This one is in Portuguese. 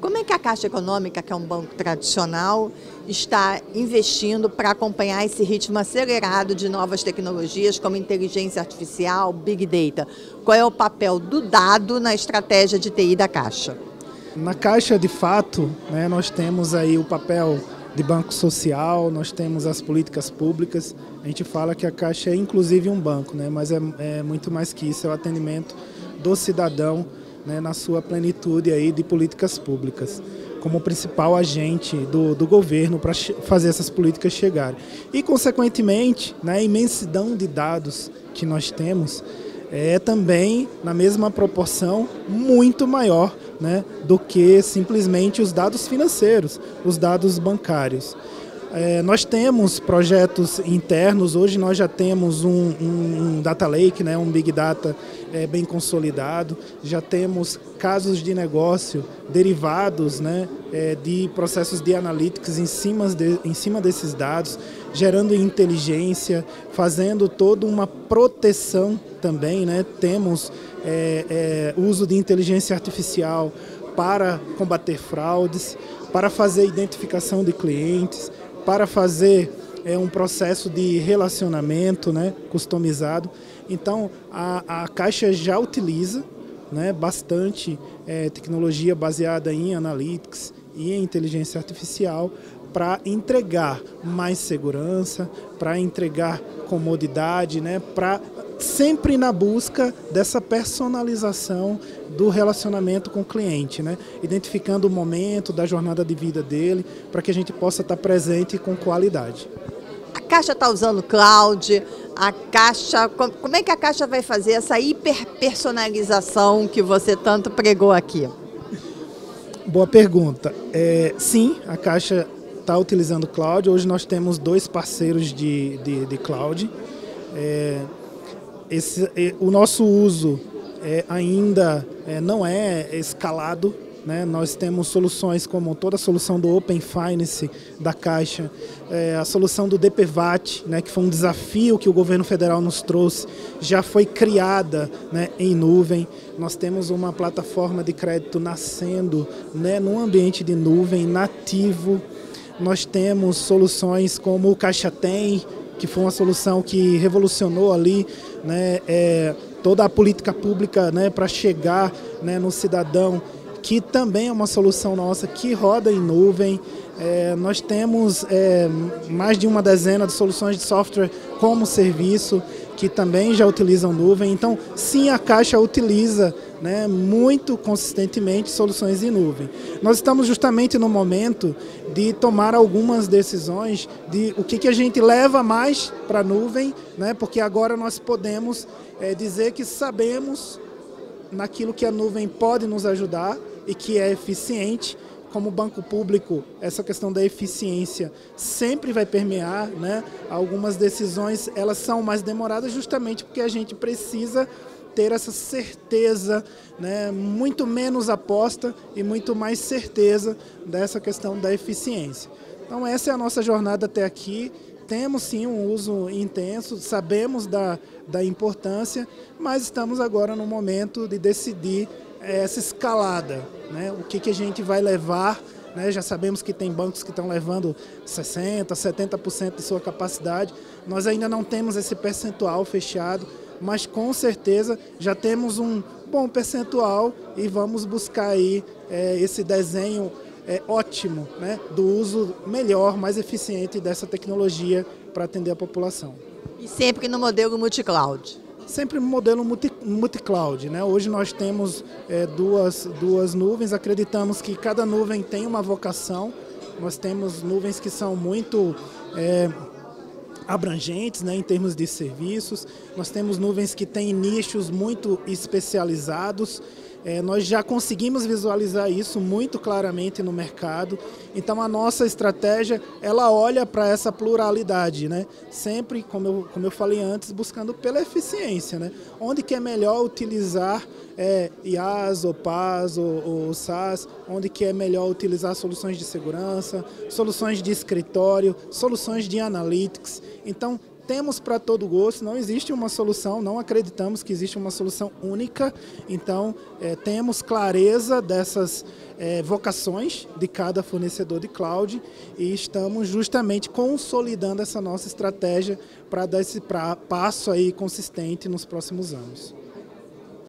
Como é que a Caixa Econômica, que é um banco tradicional, está investindo para acompanhar esse ritmo acelerado de novas tecnologias como inteligência artificial, Big Data? Qual é o papel do dado na estratégia de TI da Caixa? Na Caixa, de fato, né, nós temos aí o papel de banco social, nós temos as políticas públicas. A gente fala que a Caixa é inclusive um banco, né, mas é muito mais que isso, é o atendimento do cidadão, né, na sua plenitude aí de políticas públicas, como principal agente do governo para fazer essas políticas chegarem. E, consequentemente, né, a imensidão de dados que nós temos é também, na mesma proporção, muito maior, né, do que simplesmente os dados financeiros, os dados bancários. Nós temos projetos internos, hoje nós já temos um Data Lake, né, um Big Data bem consolidado, já temos casos de negócio derivados, né, de processos de analytics em cima desses dados, gerando inteligência, fazendo toda uma proteção também, né? Temos uso de inteligência artificial para combater fraudes, para fazer identificação de clientes, para fazer um processo de relacionamento, né, customizado. Então, a Caixa já utiliza, né, bastante tecnologia baseada em analytics e em inteligência artificial para entregar mais segurança, para entregar comodidade, né, para sempre na busca dessa personalização do relacionamento com o cliente, né? Identificando o momento da jornada de vida dele, para que a gente possa estar presente com qualidade. A Caixa está usando cloud, como é que a Caixa vai fazer essa hiperpersonalização que você tanto pregou aqui? Boa pergunta. Sim, a Caixa está utilizando cloud. Hoje nós temos 2 parceiros de cloud. O nosso uso ainda não é escalado, né? Nós temos soluções como toda a solução do Open Finance da Caixa, a solução do DPVAT, né, que foi um desafio que o governo federal nos trouxe, já foi criada, né, em nuvem. Nós temos uma plataforma de crédito nascendo, né, num ambiente de nuvem nativo. Nós temos soluções como o Caixa Tem, que foi uma solução que revolucionou ali, né, toda a política pública, né, para chegar, né, no cidadão, que também é uma solução nossa que roda em nuvem. Nós temos mais de uma dezena de soluções de software como serviço que também já utilizam nuvem. Então, sim, a Caixa utiliza, né, muito consistentemente soluções em nuvem. Nós estamos justamente no momento de tomar algumas decisões de o que a gente leva mais para a nuvem, né, porque agora nós podemos dizer que sabemos naquilo que a nuvem pode nos ajudar e que é eficiente. Como banco público, essa questão da eficiência sempre vai permear, né? Algumas decisões elas são mais demoradas justamente porque a gente precisa ter essa certeza, né? Muito menos aposta e muito mais certeza dessa questão da eficiência. Então essa é a nossa jornada até aqui. Temos sim um uso intenso, sabemos da importância, mas estamos agora no momento de decidir essa escalada, né? O que a gente vai levar, né? Já sabemos que tem bancos que estão levando 60%, 70% de sua capacidade. Nós ainda não temos esse percentual fechado, mas com certeza já temos um bom percentual e vamos buscar aí esse desenho ótimo, né? Do uso melhor, mais eficiente dessa tecnologia para atender a população. E sempre no modelo multi-cloud? Sempre no modelo multi-cloud, né? Hoje nós temos duas nuvens, acreditamos que cada nuvem tem uma vocação. Nós temos nuvens que são muito abrangentes, né, em termos de serviços. Nós temos nuvens que têm nichos muito especializados. Nós já conseguimos visualizar isso muito claramente no mercado. Então a nossa estratégia, ela olha para essa pluralidade, né? Sempre, como eu falei antes, buscando pela eficiência, né? Onde que é melhor utilizar IaaS, ou PaaS, ou SaaS, onde que é melhor utilizar soluções de segurança, soluções de escritório, soluções de analytics. Então temos para todo gosto, não existe uma solução, não acreditamos que existe uma solução única, então temos clareza dessas vocações de cada fornecedor de cloud e estamos justamente consolidando essa nossa estratégia para dar esse passo aí consistente nos próximos anos.